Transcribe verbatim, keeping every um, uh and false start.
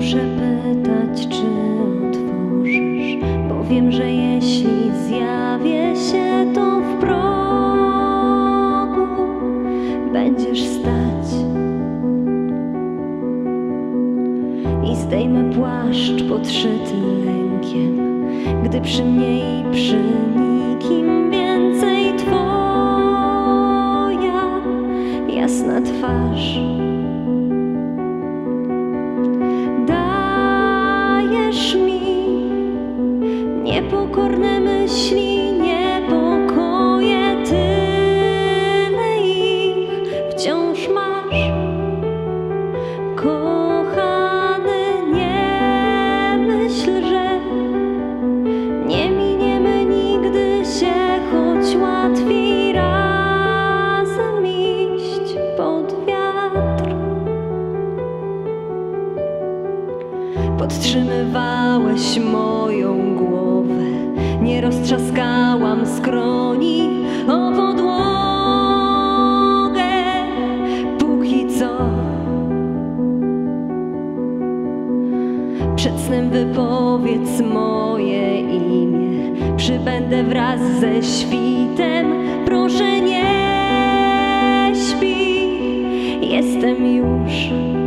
muszę pytać, czy otworzysz, bo wiem, że jeśli zjawię się, to w progu będziesz stać i zdejmę płaszcz podszyty lękiem, gdy przy mnie i przy nikim więcej Twoja jasna twarz. Dajesz mi niepokorne myśli, niepokoje, tyle ich wciąż masz. Kochany, nie myśl, że nie miniemy nigdy się, choć łatwiej razem iść pod wiatr. Podtrzymywałeś moją głowę, nie roztrzaskałam skroni o podłogę. Póki co przed snem wypowiedz moje imię, przybędę wraz ze świtem. Proszę, nie śpi, jestem już